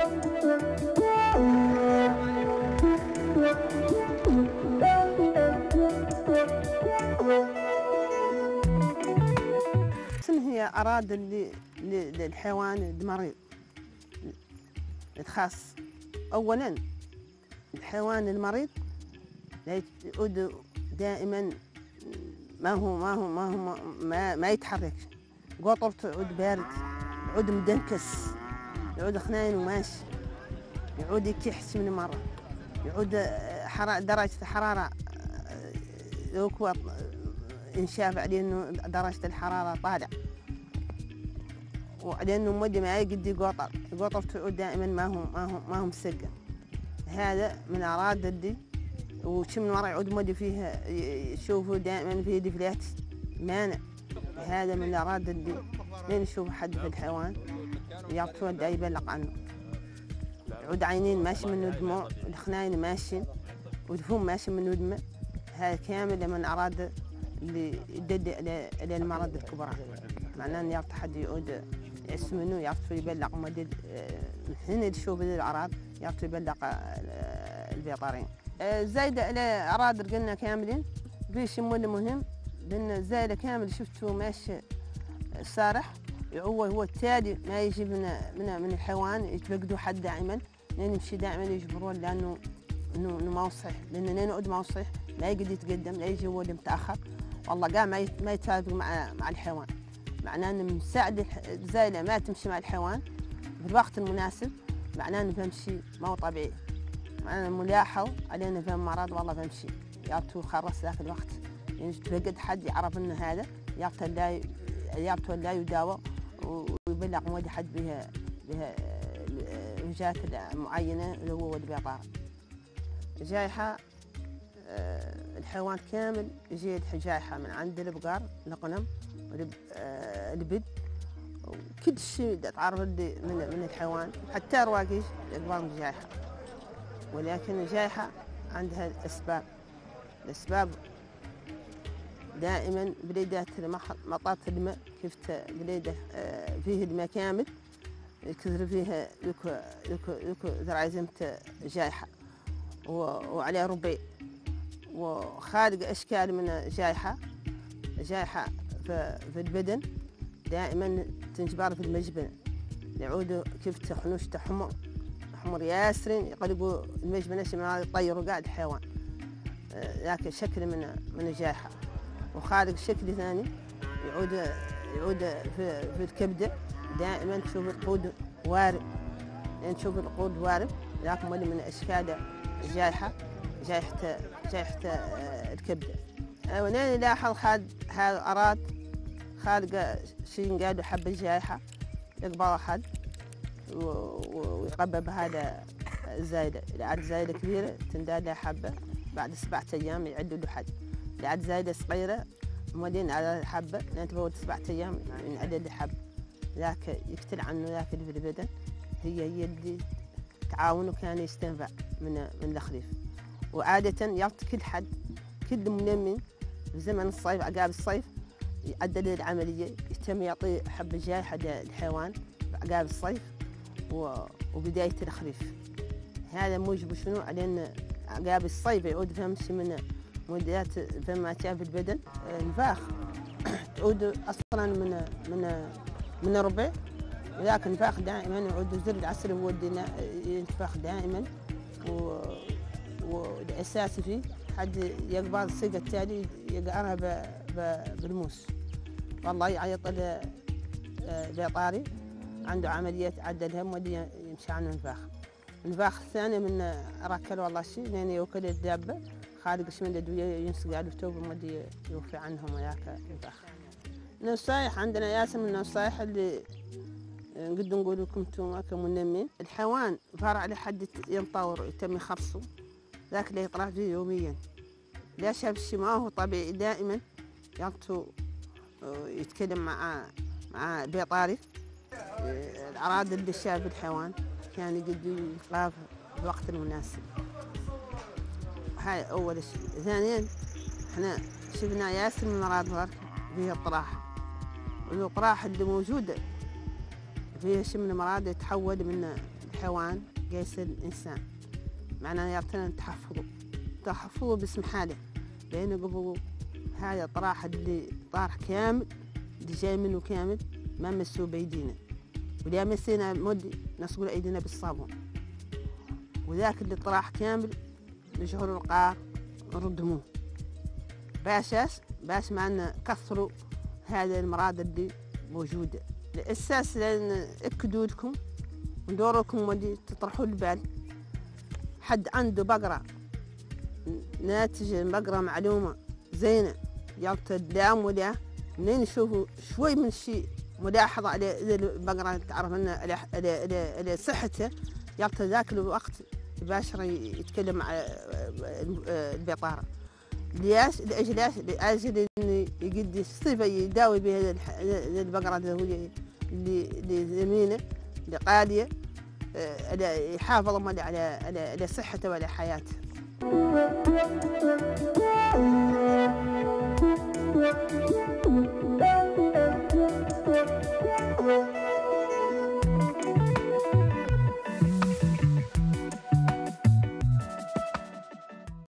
شنو هي أعراض للحيوان المريض الخاص؟ أولاً الحيوان المريض يعود دائماً ما يتحرك، قطرته يعود بارد، يعود مدنكس، يعود خناين وماشي، يعود يكحس من مرة، يعود درجة الحرارة ينشاف عليه إنه درجة الحرارة طالع، وعلى مودي ما يقدر يقطر تعود دائما ما هو مسقم. هذا من أعراض اللي وشم من ورا يعود مودي فيها يشوفوا دائما فيه دفلات مانع. هذا من الأعراض اللي لين يشوف حد في الحيوان يعطوه دا يبلغ عنه. يعود عينين ماشي منه دموع، الخناين ماشيين، والفم ماشي منه دمع. هذا كامل من أعراض اللي يدل على المرض الكبرى. معناه إن يعطي حد يعود يحس منه يعرف يبلغ مدد حين يشوف الأعراض يعرف يبلغ البيطاريين. زايدة على أعراض قلنا كاملين بيش مول مهم لأن زايدة كامل شفته ماشي صارح هو التالي ما يجي من الحيوان يتفقدوا حد دائما لأن يمشي دائما يجبرون لأنه ما هو صحيح، لأن لين يعود ما هو صحيح لا يقدر يتقدم لا يجي هو اللي متأخر والله قام ما يتفاعل مع الحيوان. معناه أن مساعد الزايلة ما تمشي مع الحيوان في الوقت المناسب، معناه أنه بمشي ما هو طبيعي. معناه ملاحظ علينا في مرض والله بمشي يعطوا خرس ذاك الوقت يعني تفقد حد يعرف أن هذا يعطوا لا يداوى ويبلغ مودي حد بها وجهات معينة اللي هو البيطار. جائحة الحيوان كامل يجي جائحة من عند البقر الغنم البد وكل شيء تعرض من الحيوان حتى الرواقيش يقبلون جائحة. ولكن الجائحة عندها الأسباب دائما بليدات مطاط الماء كيف بليدة فيه الماء كامل يكثر فيها يكو زرعزمة جائحة وعليه ربيع وخارج أشكال من جائحة في البدن دائما تنجبر في المجبن يعودوا كيف تخنوش حمر ياسرين يقلقوا المجبنة شمال يطيروا قاعد الحيوان. لكن شكل من الجائحة وخارج شكل ثاني يعود في الكبدة دائما تشوف القود وارم، يعني تشوف القود وارم. لكن من أشكال الجائحة جائحة الكبدة. ولين يلاحظ هذا أراد خارج شيء قالوا حب الجائحة يقبض حد ويقبب هذا الزايدة. إذا عاد زايدة كبيرة تندال له حبة بعد 7 أيام يعدوا له حد. إذا عاد زايدة صغيرة مودين على حبة لين تفوت 7 أيام ينعد له حب. ذاك يقتل عنه ذاك اللي في البدن هي اللي تعاونه كان يستنفع من الخريف. وعادة يعطي كل حد كل منمن في زمن الصيف عقاب الصيف يعدل العملية يتم يعطي حب الجائحة للحيوان عقاب الصيف وبداية الخريف. هذا موجب شنو علينا عقاب الصيف يعود فمشي من موديات فما في البدن الفاخ يعود أصلا من الربع. لكن الفاخ دائما يعود زر العسل هو اللي ينتفخ دائما والأساس فيه حد يقبض الصيغة التالي يقارها بالموس. والله يعيط البيطاري عنده عملية عدلها مودي يمشي عنه النفاخ الثاني من ركل والله شيء لين يوكل الدابة خارج شمال الدوية ينسق على التوب مودي يوفي عنهم وياك النفاخ. النصايح عندنا ياسر من النصايح اللي قد نقول لكم انتم كمنمين. الحيوان فار على حد ينطور يتم يخرصه ذاك اللي يطلع فيه يوميا. لا شاف الشيء ما هو طبيعي دائما يعطوا يتكلم مع بيطاري الأعراض اللي شاف الحيوان كان يقدر يقاف بالوقت المناسب. هاي أول شيء. ثانيا احنا شفنا ياسر من مرض فيه الطراح والطراح اللي موجودة فيه شيء من المرض يتحول من حيوان قيس الإنسان، معناه يعطينا تحفظوا باسم حاله، لأن قبل هذا طراح اللي طارح كامل اللي جاي منه كامل ما مسوه بيدينا، ولا مسينا مدي نصقل أيدينا بالصابون، وذاك اللي طراح كامل نجهر القار نردموه باش معنا كثروا هذه المرض اللي موجودة. الأساس لأن أكدوا لكم ندوركم ودي تطرحوا البال، حد عنده بقرة ناتج بقرة معلومة زينة يعطي الدعم ولا منين نشوفوا شوي من الشيء ملاحظة على البقرة تعرف على صحتها، يعطي ذاك الوقت يباشر يتكلم على البطارة. ليش؟ لأجل إنه يقدر الصفة يداوي بها البقرة اللي زمينة اللي قادية، يحافظ على صحته وعلى حياته.